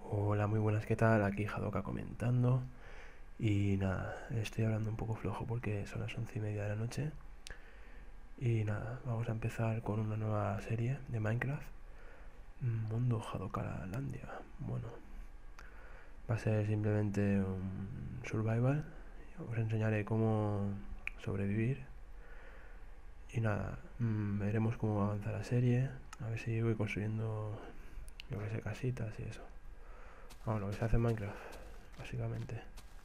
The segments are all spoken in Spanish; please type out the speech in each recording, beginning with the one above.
Hola, muy buenas, ¿qué tal? Aquí Hadoka comentando. Y nada, estoy hablando un poco flojo porque son las 11:30 de la noche. Y nada, vamos a empezar con una nueva serie de Minecraft. Mundo Hadokalandia. Bueno, va a ser simplemente un survival. Os enseñaré cómo sobrevivir. Y nada, veremos cómo avanza la serie. A ver si voy construyendo, yo que sé, casitas y eso. Bueno, lo que se hace en Minecraft, básicamente.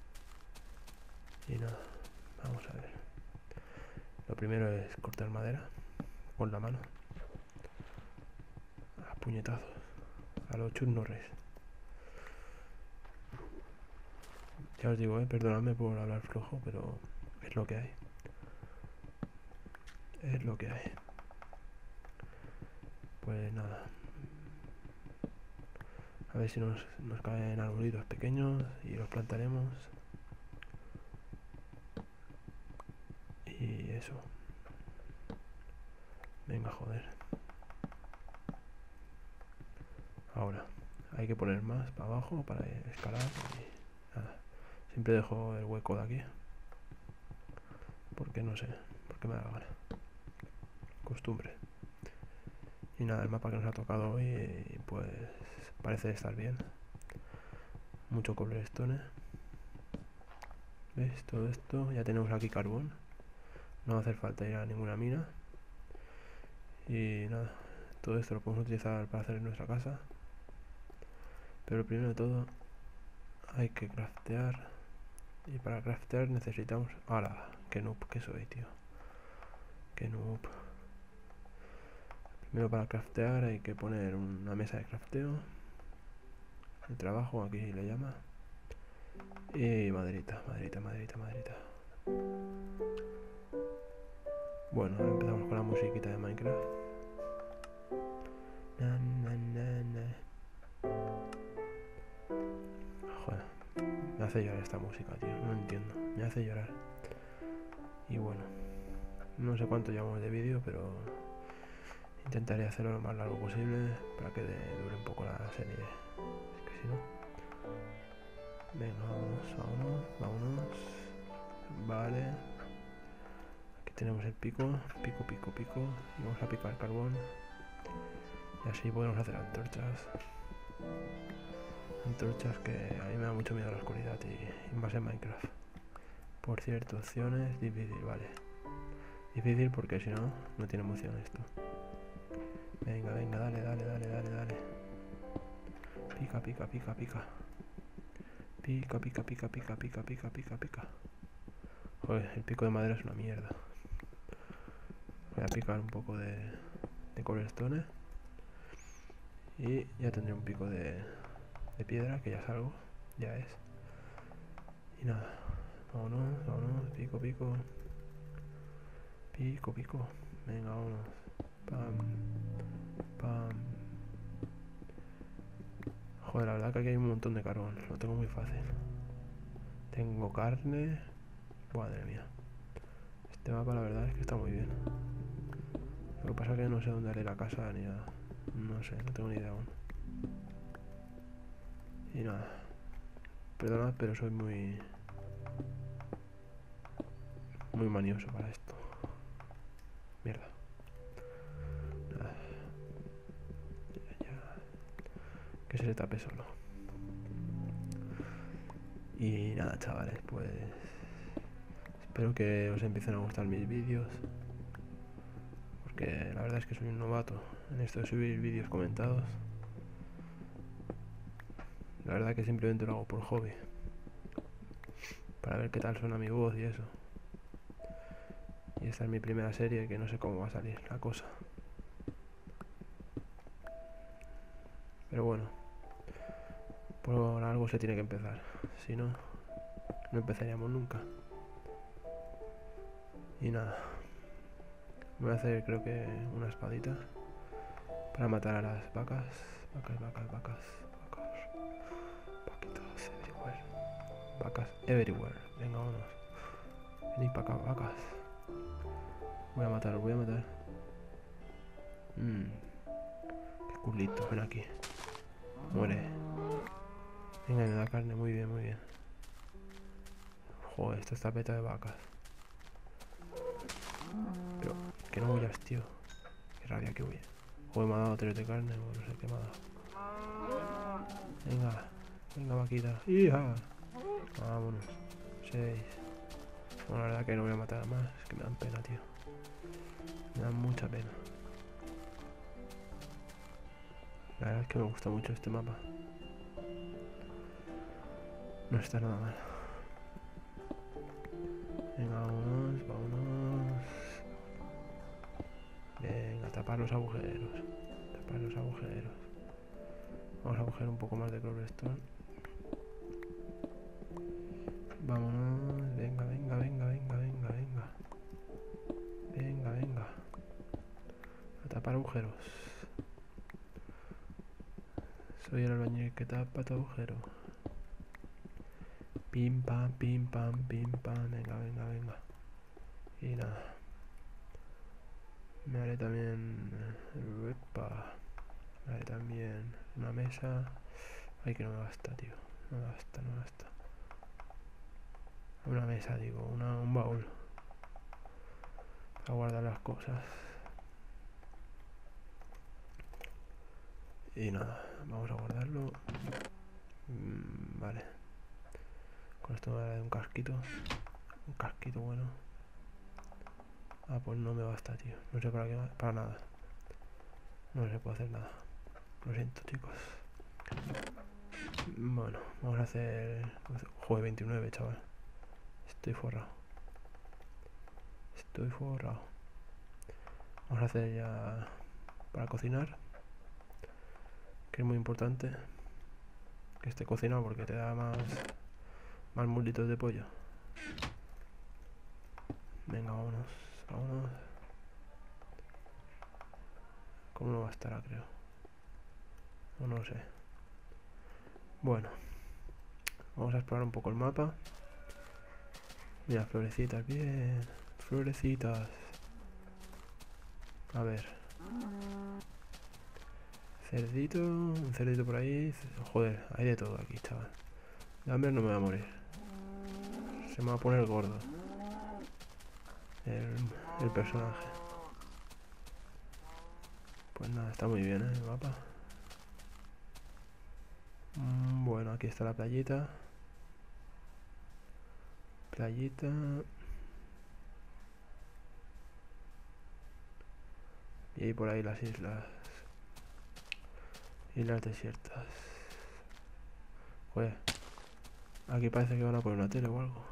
Y nada, vamos a ver. Lo primero es cortar madera con la mano, a puñetazos, a los Chuck Norris. Ya os digo, perdonadme por hablar flojo, pero es lo que hay. Es lo que hay. Pues nada, a ver si nos caen arbolitos pequeños y los plantaremos. Y eso. Venga, joder. Ahora, hay que poner más para abajo para escalar. Y nada, siempre dejo el hueco de aquí. Porque no sé, porque me da la gana. Costumbre. Y nada, el mapa que nos ha tocado hoy, pues parece estar bien. Mucho cobblestone. ¿Ves? Todo esto, ya tenemos aquí carbón. No va a hacer falta ir a ninguna mina. Y nada, todo esto lo podemos utilizar para hacer en nuestra casa. Pero primero de todo hay que craftear. Y para craftear necesitamos... ¡Hala! ¡Qué noob que soy, tío! ¡Qué noob! Primero para craftear hay que poner una mesa de crafteo. De trabajo, aquí le llama. Y maderita, maderita, maderita, maderita. Bueno, ahora empezamos con la musiquita de Minecraft. Na, na, na, na. Joder, me hace llorar esta música, tío. No entiendo, me hace llorar. Y bueno, no sé cuánto llevamos de vídeo, pero intentaré hacerlo lo más largo posible para que dure un poco la serie. Es que si no... Venga, vámonos, vámonos, vámonos. Vale. Aquí tenemos el pico, pico, pico, pico. Y vamos a picar carbón. Y así podemos hacer antorchas. Antorchas que a mí me da mucho miedo a la oscuridad y más en Minecraft. Por cierto, opciones, difícil, vale. Difícil porque si no, no tiene emoción esto. Venga, venga, dale, dale, dale, dale, dale. Pica, pica, pica, pica. Pica, pica, pica, pica, pica, pica, pica, pica. Joder, el pico de madera es una mierda. Voy a picar un poco de cobblestone. Y ya tendré un pico de piedra, que ya es algo. Ya es. Y nada. Vámonos, vámonos. Pico, pico. Pico, pico. Venga, vámonos. Pam. Pam. Joder, la verdad que aquí hay un montón de carbón. Lo tengo muy fácil. Tengo carne. Madre mía. Este mapa la verdad es que está muy bien. Lo que pasa es que no sé dónde haré la casa ni nada. No sé, no tengo ni idea aún. Y nada. Perdonad, pero soy muy manioso para esto. Mierda. Nada. Ya. Que se le tape solo. Y nada, chavales, pues espero que os empiecen a gustar mis vídeos. Porque la verdad es que soy un novato en esto de subir vídeos comentados. La verdad que simplemente lo hago por hobby. Para ver qué tal suena mi voz y eso. Y esta es mi primera serie que no sé cómo va a salir la cosa. Pero bueno, por algo se tiene que empezar. Si no, no empezaríamos nunca. Y nada, voy a hacer creo que una espadita para matar a las vacas. Vacas, vacas, vacas, vacas. Vaquitas everywhere. Vacas everywhere. Venga, vámonos. Venid para acá, vacas. Voy a matar, voy a matar. Qué culito, ven aquí. Muere. Venga, me da carne, muy bien, muy bien. Joder, esto está peta de vacas. Pero, que no huyas, tío. Qué rabia que huye. Joder, me ha dado 3 de carne, o no sé qué me ha dado. Venga, venga, vaquita. ¡Hija! Vámonos. 6. Bueno, la verdad que no voy a matar a más. Es que me dan pena, tío. Me dan mucha pena. La verdad es que me gusta mucho este mapa. No está nada mal. Venga, vámonos, vámonos. Venga, tapar los agujeros. Tapar los agujeros. Vamos a coger un poco más de cobblestone. Vámonos. Venga, venga, venga, venga, venga, venga. Venga, venga. A tapar agujeros. Soy el albañil que tapa tu agujero. Pim pam, pim pam, pim pam. Venga, venga, venga. Y nada. Me haré también... Epa. Me haré también una mesa. Ay, que no me basta, tío. No me basta, no me basta. Una mesa, digo. Un baúl. Para guardar las cosas. Y nada, vamos a guardarlo. Vale. Con esto me daré un casquito. Un casquito bueno. Ah, pues no me basta, tío. No sé para qué, para nada. No se puede hacer nada. Lo siento, chicos. Bueno, vamos a hacer... Joder, 29, chaval. Estoy forrado. Estoy forrado. Vamos a hacer ya... Para cocinar. Que es muy importante. Que esté cocinado porque te da más muslitos de pollo. Venga, vámonos. Vámonos. ¿Cómo no bastará, creo? O no sé. Bueno. Vamos a explorar un poco el mapa. Mira, florecitas, bien. Florecitas. A ver. Cerdito. Un cerdito por ahí. Joder, hay de todo aquí, chaval. De hambre no me va a morir. Se me va a poner gordo. El personaje. Pues nada, está muy bien, el mapa. Bueno, aquí está la playita. Playita. Y hay por ahí las islas. Islas desiertas. Joder. Aquí parece que van a poner una tele o algo.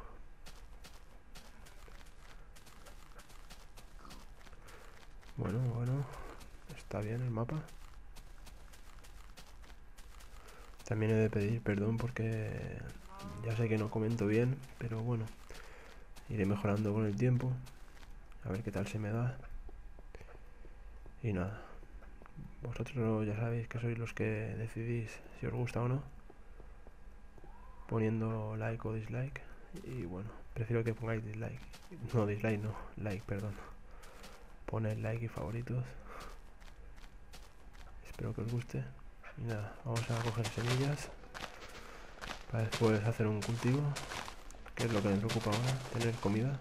Bueno, bueno. Está bien el mapa. También he de pedir perdón porque ya sé que no comento bien, pero bueno, iré mejorando con el tiempo. A ver qué tal se me da. Y nada. Vosotros ya sabéis que sois los que decidís si os gusta o no, poniendo like o dislike. Y bueno, prefiero que pongáis dislike. No, dislike no, like, perdón. Poned like y favoritos. Espero que os guste. Y nada, vamos a coger semillas para después hacer un cultivo, que es lo que me preocupa ahora, tener comida.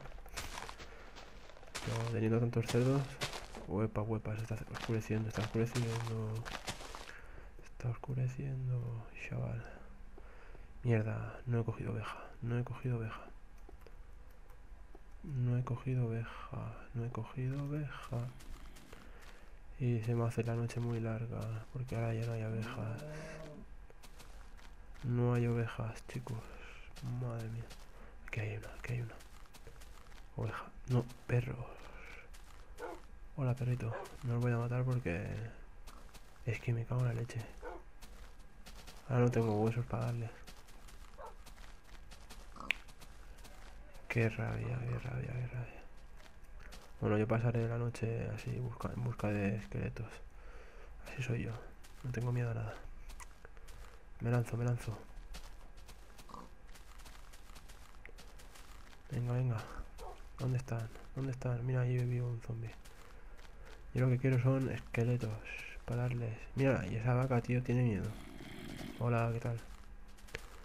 Pero teniendo tantos cerdos... Huepa, huepa, se está oscureciendo, está oscureciendo. Está oscureciendo, chaval. Mierda, no he cogido oveja, no he cogido oveja. No he cogido oveja, no he cogido oveja. Y se me hace la noche muy larga, porque ahora ya no hay ovejas. No hay ovejas, chicos. Madre mía. Aquí hay una, aquí hay una. Oveja. No, perros. Hola, perrito. No os voy a matar porque... Es que me cago en la leche. Ahora no tengo huesos para darles. Qué rabia, qué rabia, qué rabia. Bueno, yo pasaré la noche así en busca de esqueletos. Así soy yo. No tengo miedo a nada. Me lanzo, me lanzo. Venga, venga. ¿Dónde están? ¿Dónde están? Mira, ahí vivo un zombie. Yo lo que quiero son esqueletos para darles. Mira, y esa vaca, tío, tiene miedo. Hola, ¿qué tal?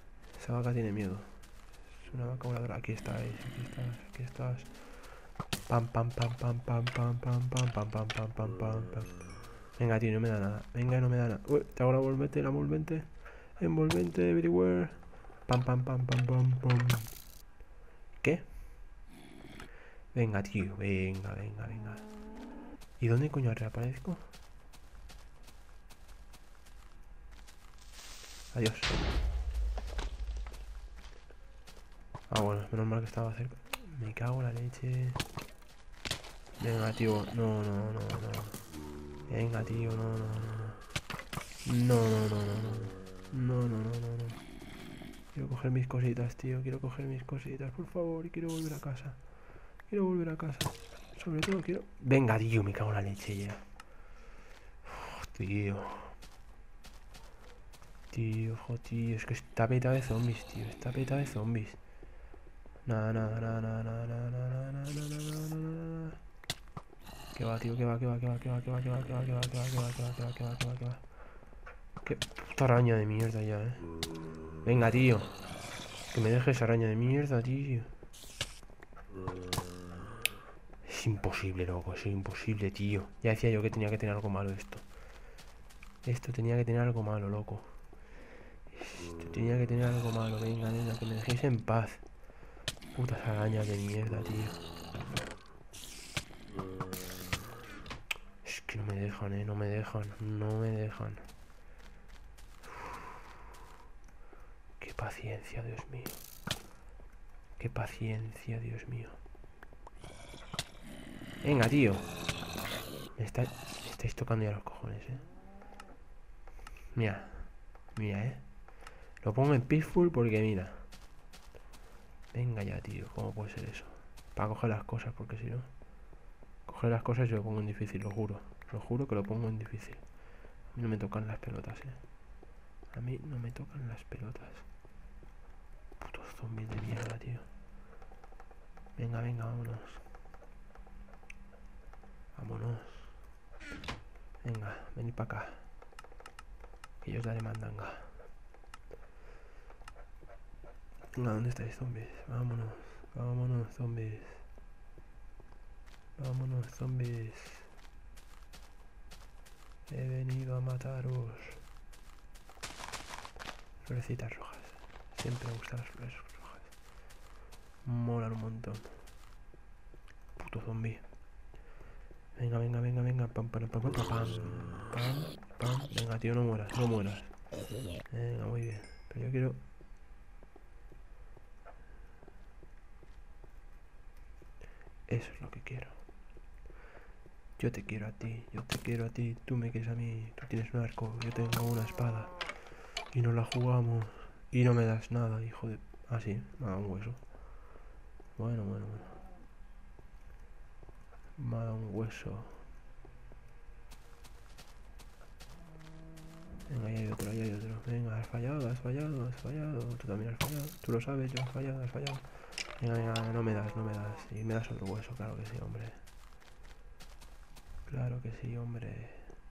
Esa vaca tiene miedo. Es una vaca voladora. Aquí estáis, aquí estás, aquí estás. Pam, pam, pam, pam, pam, pam, pam, pam, pam, pam, pam, pam, pam, pam. Venga, tío, no me da nada. Venga, no me da nada. Uy, te hago la envolvente, la envolvente. Envolvente, everywhere. Pam, pam, pam, pam, pam, pam. ¿Qué? Venga, tío, venga, venga, venga. ¿Y dónde coño reaparezco? Adiós. Ah, bueno, menos mal que estaba cerca. Me cago en la leche. Venga, tío, no, no, no, no. Venga, tío, no, no, no. No, no, no, no, no. No, no, no, no, no. Quiero coger mis cositas, tío. Quiero coger mis cositas, por favor. Y quiero volver a casa. Quiero volver a casa. Sobre todo quiero... Venga, tío, me cago en la leche ya. Uf, tío. Tío, tío. Es que está petado de zombies, tío. Está petado de zombies. Nada, nada, nada, nada, nada, nada, nada, nada, nada, nada. Que va, tío, que va, que va, que va, que va, que va, que va, que va, que va, que va, que va, que va, que va, que va, que va, que va. Qué puta araña de mierda ya, Venga, tío. Que me dejes araña de mierda, tío. Es imposible, loco, es imposible, tío. Ya decía yo que tenía que tener algo malo esto. Esto tenía que tener algo malo, loco. Esto tenía que tener algo malo. Venga, venga, que me dejéis en paz. Putas arañas de mierda, tío. Es que no me dejan, no me dejan. No me dejan. Qué paciencia, Dios mío. Qué paciencia, Dios mío. Venga, tío. Me estáis tocando ya los cojones, Mira. Mira, Lo pongo en peaceful porque mira. Venga ya, tío. ¿Cómo puede ser eso? Para coger las cosas, porque si no... Coger las cosas yo lo pongo en difícil, lo juro. Lo juro que lo pongo en difícil. A mí no me tocan las pelotas, A mí no me tocan las pelotas. Putos zombies de mierda, tío. Venga, venga, vámonos. Vámonos. Venga, venid para acá. Que yo os daré mandanga. Venga, ¿dónde estáis, zombies? Vámonos. Vámonos, zombies. Vámonos, zombies. He venido a mataros. Florecitas rojas. Siempre me gustan las flores rojas. Molan un montón. Puto zombie. Venga, venga, venga, venga. Pam, pam, pam, pam, pam, pam, pam. Venga, tío, no mueras, no mueras. Venga, muy bien. Pero yo quiero... Eso es lo que quiero. Yo te quiero a ti, yo te quiero a ti. Tú me quieres a mí. Tú tienes un arco, yo tengo una espada. Y nos la jugamos. Y no me das nada, hijo de... Ah, sí, me ha dado un hueso. Bueno, bueno, bueno. Me ha dado un hueso. Venga, ahí hay otro, ahí hay otro. Venga, has fallado, has fallado, has fallado. Tú también has fallado. Tú lo sabes, yo has fallado, has fallado. Venga, venga, no me das, no me das. Y me das otro hueso, claro que sí, hombre. Claro que sí, hombre.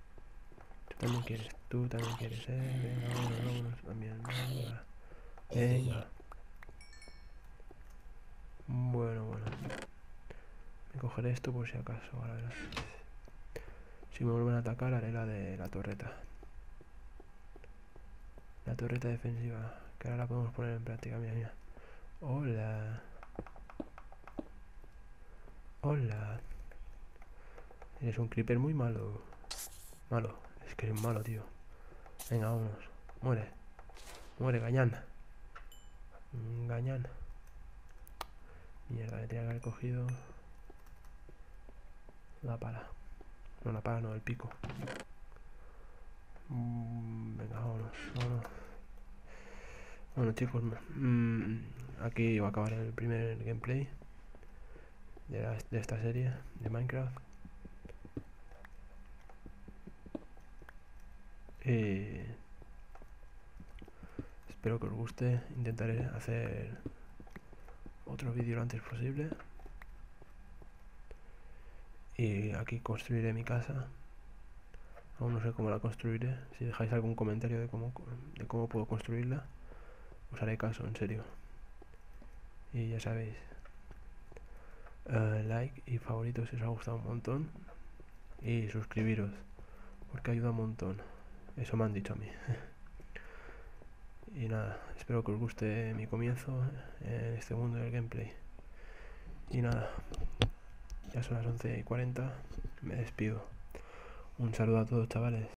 Tú también quieres, Venga, vámonos, vámonos también. Venga. Venga. Bueno, bueno. Me cogeré esto por si acaso. Ahora verás. Si me vuelven a atacar, haré la de la torreta. La torreta defensiva. Que ahora la podemos poner en práctica. Mira, mira. Hola. Hola. Eres un creeper muy malo. Malo. Es que eres malo, tío. Venga, vámonos. Muere. Muere, gañán. Gañán. Mierda, me tenía que haber cogido la pala. No, la pala no, el pico. Venga, vámonos, vámonos. Bueno, chicos, aquí va a acabar el primer gameplay de esta serie de Minecraft. Espero que os guste. Intentaré hacer otro vídeo lo antes posible. Y aquí construiré mi casa. Aún no sé cómo la construiré. Si dejáis algún comentario de cómo puedo construirla, os haré caso, en serio. Y ya sabéis, like y favoritos si os ha gustado un montón. Y suscribiros, porque ayuda un montón. Eso me han dicho a mí. Y nada, espero que os guste mi comienzo en este mundo del gameplay. Y nada, ya son las 11:40, me despido. Un saludo a todos, chavales.